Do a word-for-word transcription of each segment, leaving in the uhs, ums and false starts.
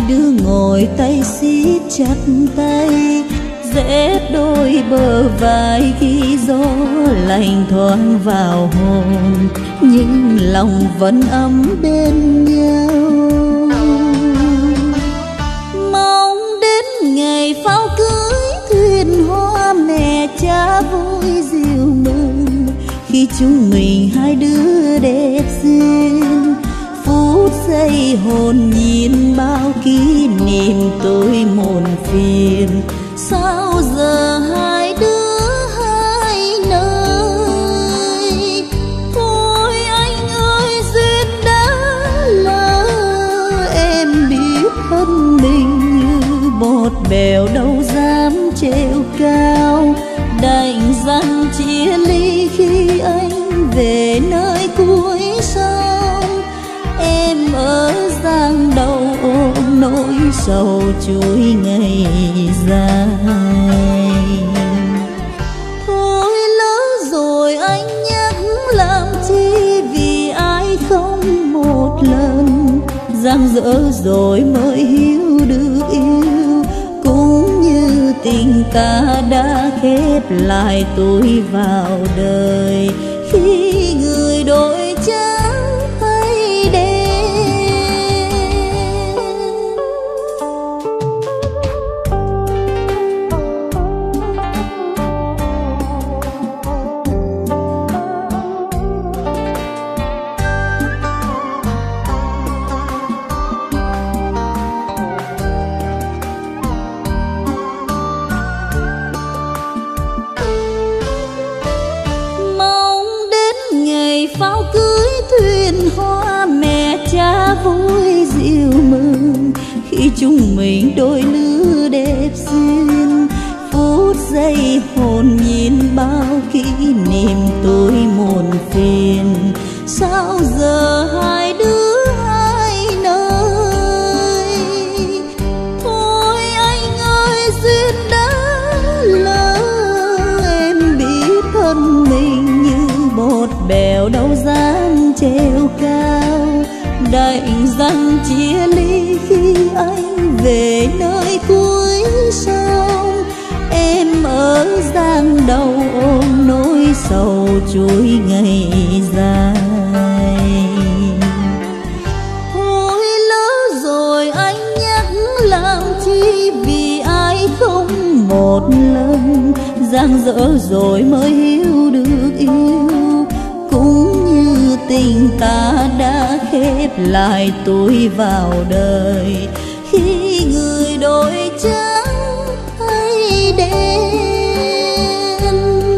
đứa ngồi tay siết chặt tay, dễ đôi bờ vai khi gió lạnh thoáng vào hồn, nhưng lòng vẫn ấm bên nhau. Mong đến ngày pháo cưới thuyền hoa, mẹ cha vui dịu mừng khi chúng mình hai đứa đẹp duyên. Phút giây hồn nhiên bao kỷ niệm tôi muộn phiền, sao giờ hai đứa hai nơi. Thôi anh ơi duyên đã lỡ, em biết thân mình như bọt bèo đâu dám trèo cao. Đành rằng chia ly khi anh về nơi cuối sông, em ở giang đầu ôm nỗi sầu chuỗi ngày dài. Thôi lỡ rồi anh nhắc làm chi, vì ai không một lần. Giang dở rồi mới hiểu được yêu, cũng như tình ta đã khép lại tôi vào đời. Khi người đổi trắng hay đen, pháo cưới thuyền hoa, mẹ cha vui dịu mừng khi chúng mình đôi lứa đẹp duyên. Phút giây hồn nhiên bao kỷ niệm tôi muộn phiền, sao giờ hai đứa hai nơi. Thôi anh ơi duyên đã lỡ, em biết thân mình như bọt bèo đâu dám treo cao. Đành rằng chia ly khi anh về nơi cuối sông, em ở giang đầu ôm nỗi sầu chuỗi ngày dài. Thôi lỡ rồi anh nhắc làm chi, vì ai không một lần. Giang dở rồi mới hiểu được yêu, cũng như tình ta đã khép lại tôi vào đời. Khi người đổi trắng hay đen,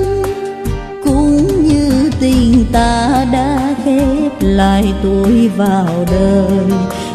cũng như tình ta đã khép lại tôi vào đời.